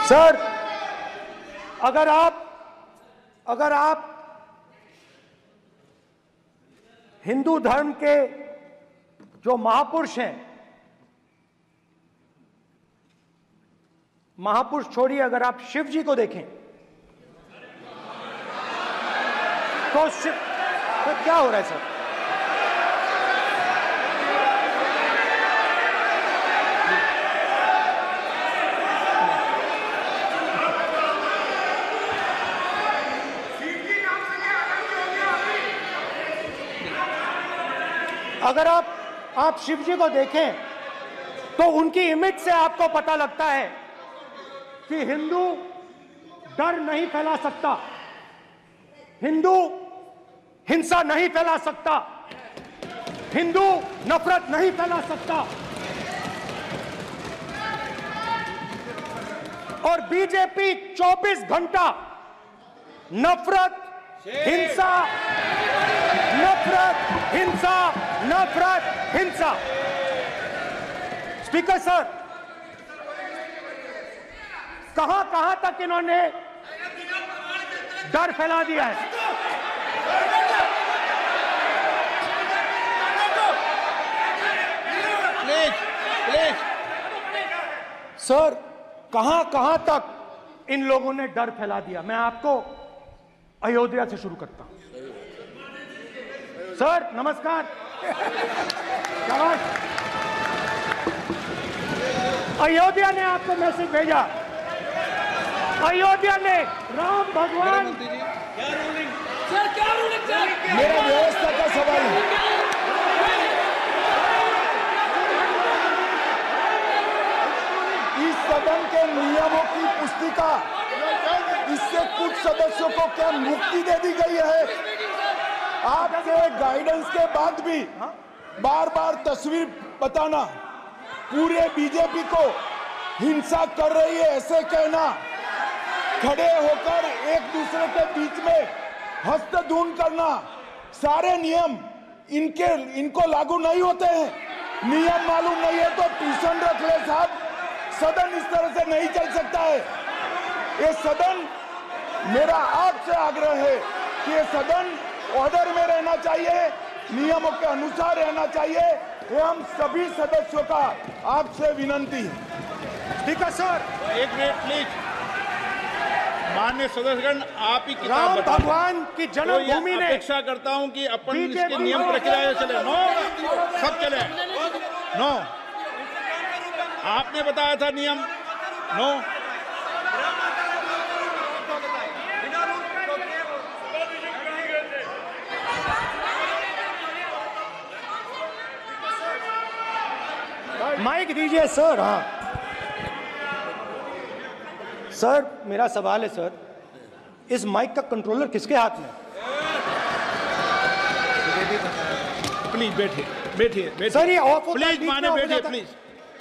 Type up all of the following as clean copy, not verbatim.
Sir, अगर आप हिंदू धर्म के जो महापुरुष हैं, महापुरुष छोड़िए, अगर आप शिव जी को देखें तो क्या हो रहा है सर? अगर आप शिव जी को देखें तो उनकी इमेज से आपको पता लगता है कि हिंदू डर नहीं फैला सकता, हिंदू हिंसा नहीं फैला सकता, हिंदू नफरत नहीं फैला सकता। और बीजेपी 24 घंटा नफरत, हिंसा, नफरत, हिंसा, नफरत, हिंसा। स्पीकर सर, कहां तक इन्होंने डर फैला दिया है? प्लीज सर, कहां तक इन लोगों ने डर फैला दिया? मैं आपको अयोध्या से शुरू करता हूं। सर नमस्कार। अयोध्या ने आपको मैसेज भेजा, अयोध्या ने राम भगवान। मेरा व्यवस्था का सवाल है। इस सदन के नियमों की पुस्तिका, इससे कुछ सदस्यों को क्या मुक्ति दे दी गई है? आपके गाइडेंस के बाद भी बार बार तस्वीर बताना, पूरे बीजेपी को हिंसा कर रही है ऐसे कहना, खड़े होकर एक दूसरे के बीच में हस्तधून करना, सारे नियम इनको लागू नहीं होते हैं। नियम मालूम नहीं है तो ट्यूशन रख ले साहब। सदन इस तरह से नहीं चल सकता है। ये सदन, मेरा आपसे आग्रह है कि ये सदन ऑर्डर में रहना चाहिए, नियमों के अनुसार रहना चाहिए। ये हम सभी सदस्यों का आपसे विनंती है। स्पीकर सर, एक मिनट प्लीज। माननीय सदस्यगण, आप ही राम भगवान की जन्मभूमि ने, अपेक्षा करता हूं कि अपन इसके नियम प्रक्रिया चले। नो, सब चले। नो, आपने बताया था नियम। नो, माइक दीजिए सर। हाँ सर, मेरा सवाल है सर, इस माइक का कंट्रोलर किसके हाथ में? प्लीज बैठिए सर, ये ऑफ होता है, प्लीज माने बैठिए प्लीज।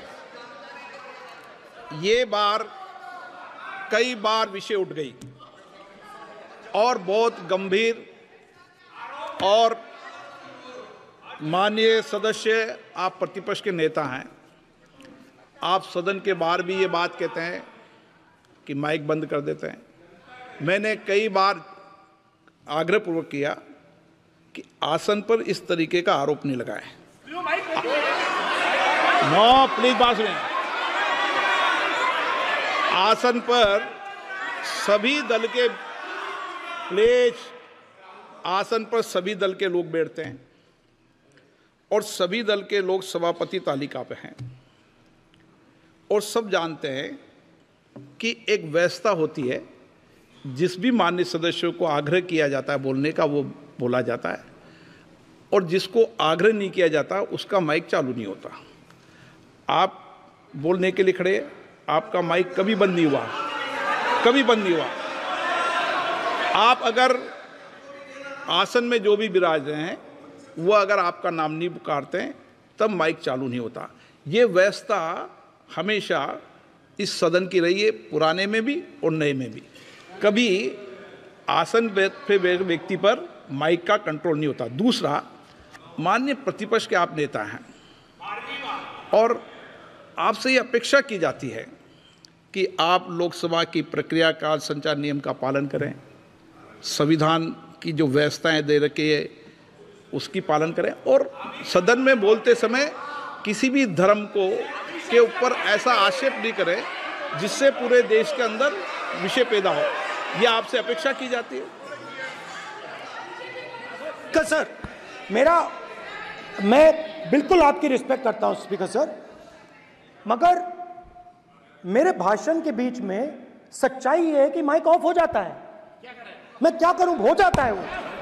ये बार कई बार विषय उठ गई और बहुत गंभीर, और माननीय सदस्य, आप प्रतिपक्ष के नेता हैं, आप सदन के बाहर भी ये बात कहते हैं कि माइक बंद कर देते हैं। मैंने कई बार आग्रहपूर्वक किया कि आसन पर इस तरीके का आरोप नहीं लगाएं। नो प्लीज, बात सुनिए। आसन पर सभी दल के, प्लीज, आसन पर सभी दल के लोग बैठते हैं और सभी दल के लोग सभापति तालिका पे हैं, और सब जानते हैं कि एक व्यवस्था होती है, जिस भी माननीय सदस्यों को आग्रह किया जाता है बोलने का वो बोला जाता है, और जिसको आग्रह नहीं किया जाता उसका माइक चालू नहीं होता। आप बोलने के लिए खड़े, आपका माइक कभी बंद नहीं हुआ, कभी बंद नहीं हुआ। आप अगर आसन में जो भी विराज रहे हैं वो अगर आपका नाम नहीं पुकारते हैं तब माइक चालू नहीं होता। ये व्यवस्था हमेशा इस सदन की रही है, पुराने में भी और नए में भी। कभी आसन पे व्यक्ति पर माइक का कंट्रोल नहीं होता। दूसरा, माननीय प्रतिपक्ष के आप नेता हैं और आपसे ये अपेक्षा की जाती है कि आप लोकसभा की प्रक्रिया का संचार नियम का पालन करें, संविधान की जो व्यवस्थाएं दे रखी है उसकी पालन करें, और सदन में बोलते समय किसी भी धर्म को के ऊपर ऐसा आक्षेप नहीं करें जिससे पूरे देश के अंदर विषय पैदा हो। यह आपसे अपेक्षा की जाती है। सर, मैं बिल्कुल आपकी रिस्पेक्ट करता हूं स्पीकर सर, मगर मेरे भाषण के बीच में सच्चाई ये है कि माइक ऑफ हो जाता है। मैं क्या करूं, हो जाता है वो।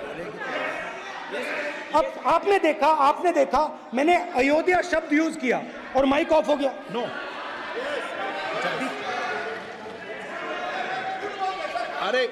अब आपने देखा मैंने अयोध्या शब्द यूज किया और माइक ऑफ हो गया। नो, अरे